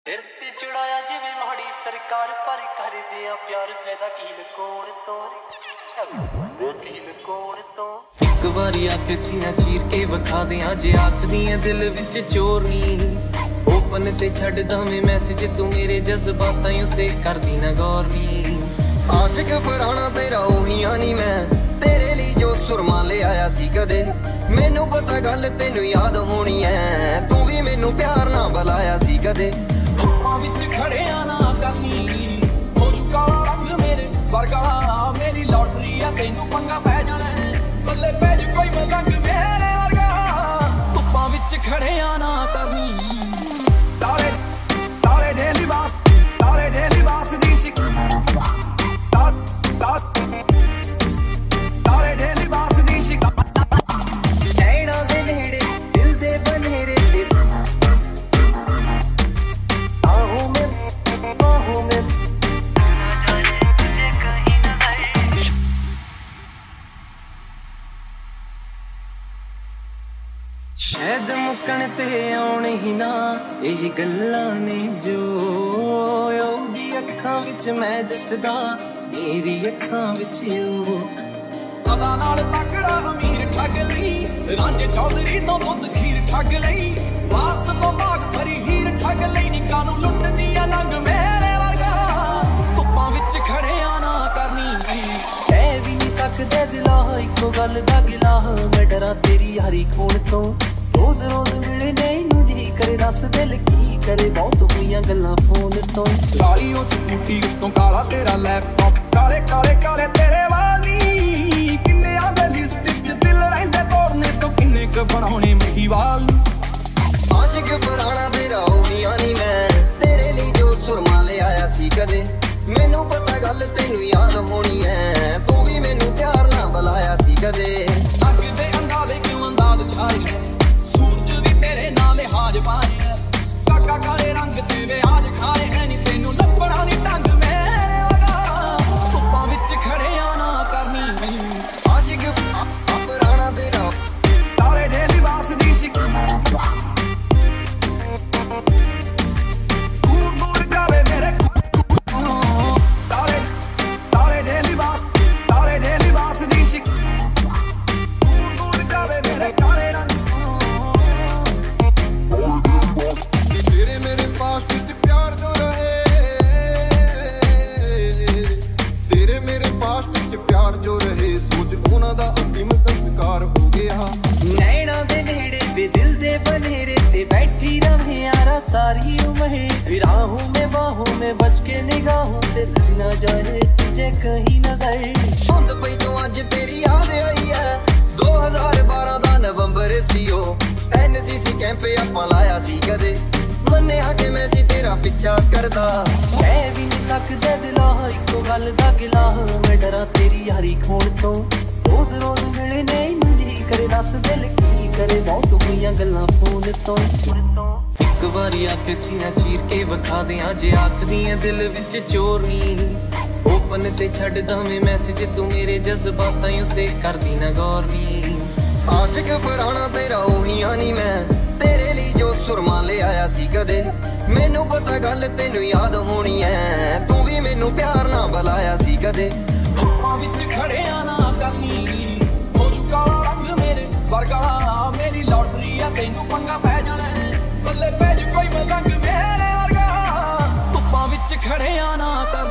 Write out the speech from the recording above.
सिर ते चढ़ाया जिवें माड़ी सरकार पर कर दिया प्यार फायदा की लकोण तो वकील कोण तो एक बारी आके सीना चीर के विखा दियां जे आखदियां दिल विच चोर नी ओपन ते छड्डदा मैं मैसेज तू मेरे जज्बातां उत्ते करदी ना गौर नी आशिक पुराना तेरा ओहियां नी मैं तेरे लिए जो सुरमा ले आया सी कदे मैनू पता गल तेनू याद होनी है तू भी मैनू प्यार ना बुलाया सी कदे विच खड़िया ना करनी हो जू काला रंग मेरे वर्गा मेरी लॉटरी आ तेनू पंगा पै जाना है बल्ले पै जू कोई मलंग मेरे वर्गा धुप्पां विच खड़िया ना करनी ताले ताले दे लिबास दी शिक ताले दे लिबास दी शिक नैना दे नेड़े दिल दे बनेरे शायद मुकण ते आउण ही ना यही गल्लां ने जो ओदी अखां विच मैं दसदा मेरी अखां विच ओ सदा नाल तकड़ा अमीर ठग लई रांझे चौधरी तो दुध खीर ठग लई वारस तो बाग भरी हीर ठग लई निकां नूं लुटदियां लंघ मेरे वर्गा धुप्पां विच खड़िया ना करनी ऐ भी नहीं सकदे दिला इको गल दा गिला मैं डरा तेरी यारी खोण तो रोज रोज मिले नहीं जी करे दस दिल की करे बहुत होईयां गल्लां फोन तो काली उस स्कूटी उत्तों काला तेरा लैपटॉप काले काले काले तेरे वाली किन्ने आंदे लिस्ट च दिल रहिंदे तोड़ने तो किन्ने क बनाउणे महीवाल आशिक पुराना तेरा ओहियां नी मैं तेरे लिए जो सुरमा ले आया सी कदे मैनू पता गल तेनू याद होनी है तू भी मैनू प्यार ना बुलाया सी कदे अग दे अंदाज़े क्यों अंदाज छाए सूरज भी तेरे नाल हाज पाए काका काले रंग तेरे आज खाए है नी तेनू लपड़ा नी ढंग मेरे वगा धुप्पां विच खड़िया ना करनी आशिक पुराना तेरा ताले दे लिबास दी शिक दूर दूर जावे मेरे ताले दे लिबास दी शिक दूर दूर जावे मेरे काले रंग तेरे मेरे पास च प्यार जो रहे तेरे मेरे पास च प्यार जो रहे सोच उन्हां दा अंतिम संस्कार हो गया नैना दे नेड़े वे दिल दे बनेरे ते बैठी रहे यारा सारी उम्र राहों में बाहों में बच के निगाहों से लग ना जाए तुझे कहीं नजर सुंद पई तो अज तेरी याद आई है 2012 दा नवंबर सीओ एनसीसी कैंप आपां लाया सी कदे मन्निया कि मैं सी तेरा पिछा करदा मैं भी नहीं सकदे दिला इको गल दा गिला मैं डरा तेरी यारी खोण तो रोज रोज मिले नहीं जी करे दस दिल की करे बहुत होईयां गल्लां फोन तो एक बारी आके सीना चीर के विखा दियां जे आखदियां दिल विच चोर नी ओपन ते छड्डदा मैं मैसेज तू मेरे जज्बातां उत्ते करदी ना गौर नी आशिक पुराना तेरा ओहियां नी मैं तेरे लिए जो सुरमा ले आया सी कदे मैनू पता गल तेनू याद होनी है तू भी मैनू प्यार ना बुलाया सी कदे धुप्पां विच खड़िया ना करनी हो जू काला रंग मेरे वर्गा मेरी लॉटरी आ तेनू पंगा पै जाना है बल्ले पै जू कोई मलंग मेरे वर्गा धुप्पां विच खड़िया ना